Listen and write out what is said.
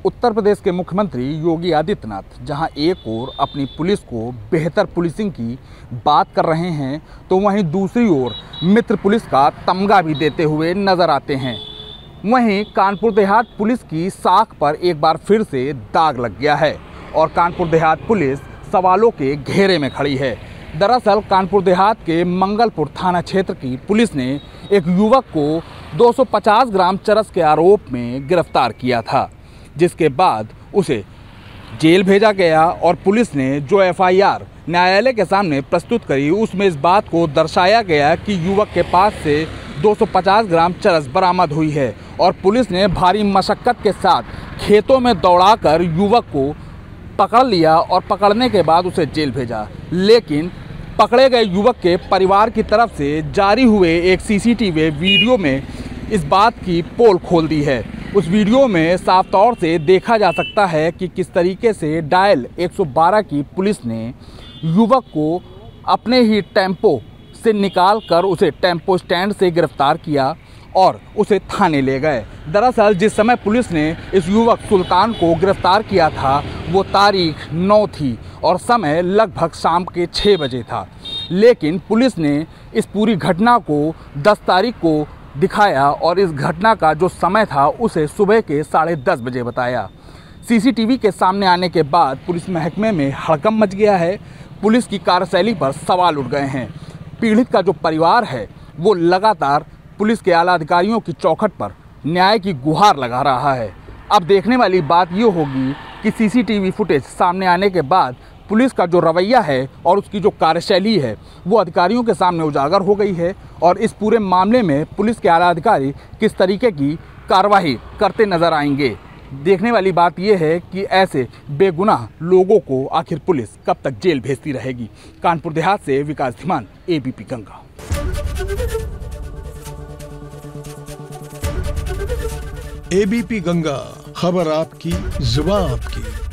उत्तर प्रदेश के मुख्यमंत्री योगी आदित्यनाथ जहां एक ओर अपनी पुलिस को बेहतर पुलिसिंग की बात कर रहे हैं, तो वहीं दूसरी ओर मित्र पुलिस का तमगा भी देते हुए नजर आते हैं। वहीं कानपुर देहात पुलिस की साख पर एक बार फिर से दाग लग गया है और कानपुर देहात पुलिस सवालों के घेरे में खड़ी है। दरअसल कानपुर देहात के मंगलपुर थाना क्षेत्र की पुलिस ने एक युवक को 250 ग्राम चरस के आरोप में गिरफ्तार किया था, जिसके बाद उसे जेल भेजा गया और पुलिस ने जो एफआईआर न्यायालय के सामने प्रस्तुत करी, उसमें इस बात को दर्शाया गया कि युवक के पास से 250 ग्राम चरस बरामद हुई है और पुलिस ने भारी मशक्कत के साथ खेतों में दौड़ाकर युवक को पकड़ लिया और पकड़ने के बाद उसे जेल भेजा। लेकिन पकड़े गए युवक के परिवार की तरफ से जारी हुए एक सीसीटीवी वीडियो में इस बात की पोल खोल दी है। उस वीडियो में साफ तौर से देखा जा सकता है कि किस तरीके से डायल 112 की पुलिस ने युवक को अपने ही टेम्पो से निकाल कर उसे टेम्पो स्टैंड से गिरफ्तार किया और उसे थाने ले गए। दरअसल जिस समय पुलिस ने इस युवक सुल्तान को गिरफ्तार किया था वो तारीख 9 थी और समय लगभग शाम के 6 बजे था, लेकिन पुलिस ने इस पूरी घटना को 10 तारीख को दिखाया और इस घटना का जो समय था उसे सुबह के 10:30 बजे बताया। सीसीटीवी के सामने आने के बाद पुलिस महकमे में हड़कंप मच गया है। पुलिस की कार्यशैली पर सवाल उठ गए हैं। पीड़ित का जो परिवार है वो लगातार पुलिस के आला अधिकारियों की चौखट पर न्याय की गुहार लगा रहा है। अब देखने वाली बात ये होगी कि सीसीटीवी फुटेज सामने आने के बाद पुलिस का जो रवैया है और उसकी जो कार्यशैली है वो अधिकारियों के सामने उजागर हो गई है और इस पूरे मामले में पुलिस के आला अधिकारी किस तरीके की कार्रवाई करते नजर आएंगे। देखने वाली बात यह है कि ऐसे बेगुनाह लोगों को आखिर पुलिस कब तक जेल भेजती रहेगी। कानपुर देहात से विकास धीमान, एबीपी गंगा। एबीपी गंगा, खबर आपकी, जुबान आपकी।